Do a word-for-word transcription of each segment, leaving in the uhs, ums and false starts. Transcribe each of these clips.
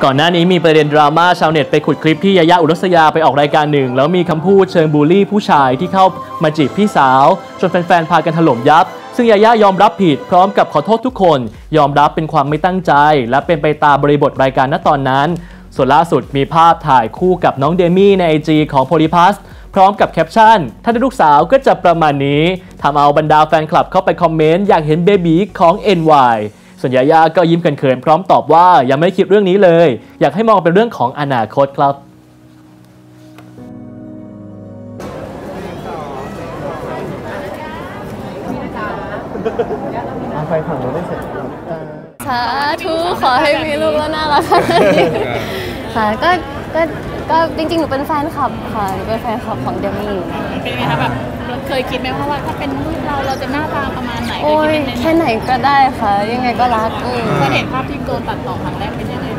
ก่อนหน้านี้มีประเด็นดราม่าชาวเน็ตไปขุดคลิปที่ยายาอุรัสยาไปออกรายการหนึ่งแล้วมีคำพูดเชิงบูลลี่ผู้ชายที่เข้ามาจีบพี่สาวจนแฟนๆพากันถล่มยับซึ่งยายายอมรับผิดพร้อมกับขอโทษทุกคนยอมรับเป็นความไม่ตั้งใจและเป็นไปตามบริบทรายการณตอนนั้นส่วนล่าสุดมีภาพถ่ายคู่กับน้องเดมี่ใน ไอ จี ของโพลิพัสพร้อมกับแคปชั่นถ้าได้ลูกสาวก็จะประมาณนี้ทำเอาบรรดาแฟนคลับเข้าไปคอมเมนต์อยากเห็นเบบีของ เอ็น วาย ส่วนยายาก็ยิ้มเขินๆพร้อมตอบว่ายังไม่ได้คิดเรื่องนี้เลยอยากให้มองเป็นเรื่องของอนาคตครับเอาไปฝั่งนู้นได้เสร็จสาธุขอให้มีลูกแล้วน่ารักค่ะก็ก็ก็จริงๆหนูเป็นแฟนคลับค่ะหนูเป็นแฟนคลับของเดมี่เป็นไงคะแบบเคยคิดไหมว่าถ้าเป็นลูกเราเราจะหน้าตาประมาณไหนโอ้ยแค่ไหนก็ได้ค่ะยังไงก็รักพอเห็นภาพที่โดนตัดต่อครั้งแรกเป็นยังไง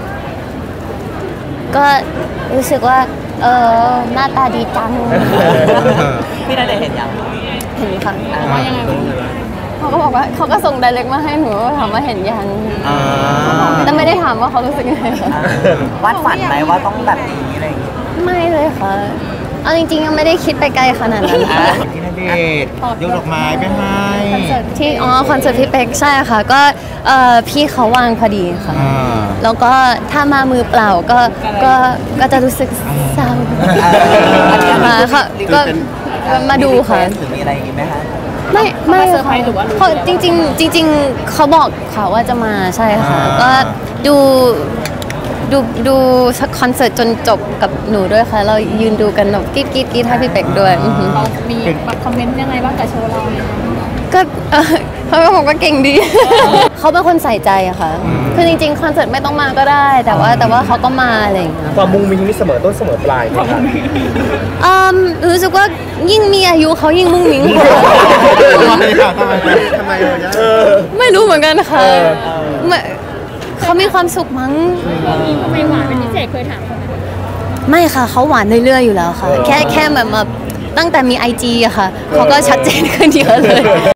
ก็รู้สึกว่าเออหน้าตาดีจังพี่ได้เห็นยังเห็นค่ะว่ายังไงเขาก็บอกว่าเขาก็ส่งไดเรกมาให้หนูถามว่าเห็นยังแต่ไม่ได้ถามว่าเขารู้สึกยังไงวาดฝันไหมว่าต้องแบบนี้อะไรอย่างเงี้ยไม่เลยค่ะเอาจริงๆยังไม่ได้คิดไปไกลขนาดนั้นค่ะที่ณเดชน์ยกดอกไม้ไปให้คอนเสิร์ตที่อ๋อคอนเสิร์ตพี่เป็กใช่ค่ะก็พี่เขาวางพอดีค่ะแล้วก็ถ้ามามือเปล่าก็ก็ก็จะรู้สึกเศร้ามาค่ะก็มาดูค่ะมีอะไรอีกไหมคะไม่ไม่ค่ะเขาจริงๆจริงๆเขาบอกค่ะว่าจะมาใช่ค่ะก็ดูดูดูคอนเสิร์ตจนจบกับหนูด้วยค่ะเรายืนดูกันแบบกิ๊ดกิ๊ดกิ๊ดให้พี่เป็กด้วยเขามีแบบคอมเมนต์ยังไงบ้างกับโชว์เราก็เขาบอกว่าเก่งดีเขาเป็นคนใส่ใจอะค่ะคือจริงๆคอนเสิร์ตไม่ต้องมาก็ได้แต่ว่าแต่ว่าเขาก็มาอะไรอย่างเงี้ยความมุ้งมิ้งนี่เสมอต้นเสมอปลายค่ะอืมรู้สึกว่ายิ่งมีอายุเขายิ่งมุ้งมิ้งทำไมทำไมทำไมไม่รู้เหมือนกันค่ะเขามีความสุขมั้งทำไมหวานเป็นพิเศษเคยถามเขาไหมไม่ค่ะเขาหวานเรื่อยๆอยู่แล้วค่ะแค่แค่แบบมาตั้งแต่มี ไอ จี อะค่ะเขาก็ชัดเจนขึ้นเยอะเลย